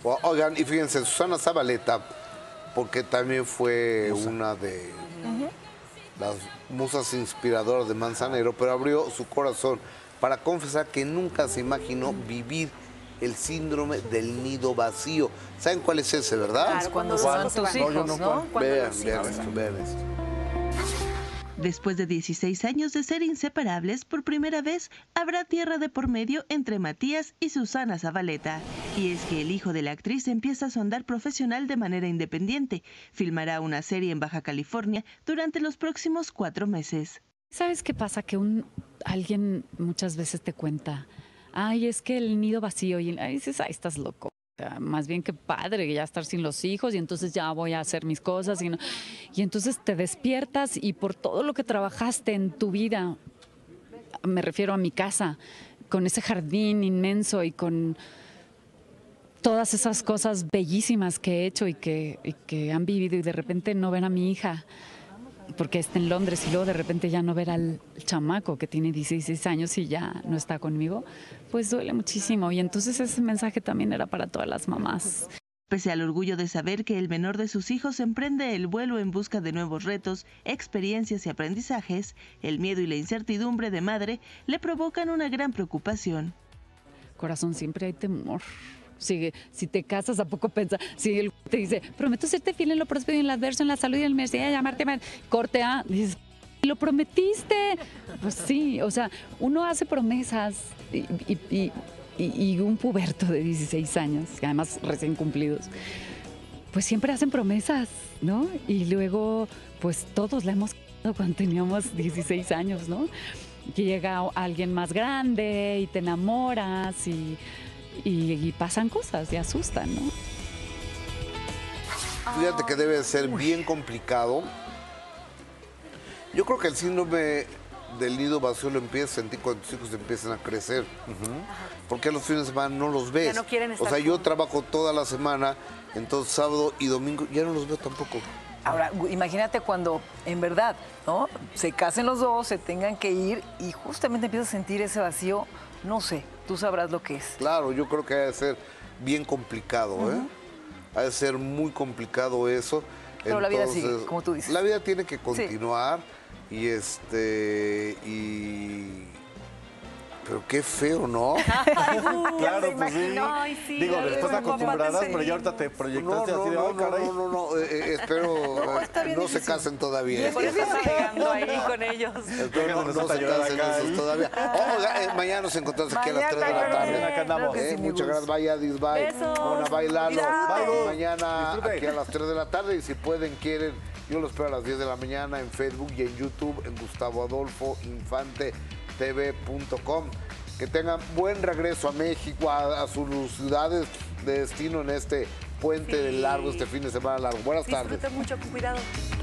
Oigan, y fíjense, Susana Zabaleta, porque también fue una de las musas inspiradoras de Manzanero, pero abrió su corazón para confesar que nunca se imaginó vivir el síndrome del nido vacío. ¿Saben cuál es ese, verdad? Claro, cuando se van tus hijos, ¿no? Vean esto, vean esto. Después de 16 años de ser inseparables, por primera vez habrá tierra de por medio entre Matías y Susana Zabaleta. Y es que el hijo de la actriz empieza su andar profesional de manera independiente. Filmará una serie en Baja California durante los próximos 4 meses. ¿Sabes qué pasa? Que alguien muchas veces te cuenta, ay, es que el nido vacío, y dices, ay, estás loco. O sea, más bien que padre, ya estar sin los hijos y entonces ya voy a hacer mis cosas. Y entonces te despiertas y por todo lo que trabajaste en tu vida, me refiero a mi casa, con ese jardín inmenso y con todas esas cosas bellísimas que he hecho y que han vivido, y de repente no ven a mi hija porque está en Londres, y luego de repente ya no ver al chamaco que tiene 16 años y ya no está conmigo, pues duele muchísimo. Y entonces ese mensaje también era para todas las mamás. Pese al orgullo de saber que el menor de sus hijos emprende el vuelo en busca de nuevos retos, experiencias y aprendizajes, el miedo y la incertidumbre de madre le provocan una gran preocupación. Corazón, siempre hay temor. Si te casas, ¿a poco piensas? Si él te dice, prometo serte fiel en lo próspero y en lo adverso, en la salud y en la universidad, llamarte corte A, dices, lo prometiste. Pues sí, o sea, uno hace promesas y un puberto de 16 años, que además recién cumplidos, pues siempre hacen promesas, ¿no? Y luego, pues todos la hemos cuando teníamos 16 años, ¿no? Que llega alguien más grande y te enamoras y pasan cosas y asustan, ¿no? Fíjate que debe ser bien complicado. Yo creo que el síndrome del nido vacío lo empiezas a sentir cuando tus hijos empiezan a crecer. Porque los fines de semana no los ves. Ya no quieren estar o sea, yo trabajo toda la semana, entonces sábado y domingo ya no los veo tampoco. Ahora, imagínate cuando, en verdad, ¿no? Se casen los dos, se tengan que ir y justamente empiezas a sentir ese vacío, no sé, tú sabrás lo que es. Claro, yo creo que ha de ser bien complicado, ¿eh? Ha de ser muy complicado eso. Pero la vida sigue, como tú dices. La vida tiene que continuar y pero qué feo, ¿no? Claro, pues sí. Ay, sí. Digo, después Ay, acostumbradas, sí. pero ya ahorita te proyectaste así de, ay, caray. No, espero no se casen todavía. Por eso estás llegando ahí con ellos. Espero no se casen esos todavía. Mañana nos encontramos aquí a las 3 de la tarde. Acá andamos. Muchas gracias, vaya Adis, bye. Besos. Mona, bye Lalo. Bye. Mañana Disfruten. aquí a las 3 de la tarde y si pueden, quieren, yo los espero a las 10 de la mañana en Facebook y en YouTube en Gustavo Adolfo Infante TV.com. Que tengan buen regreso a México, a sus ciudades de destino en este puente largo, este fin de semana largo. Buenas tardes. Disfruten mucho, con cuidado.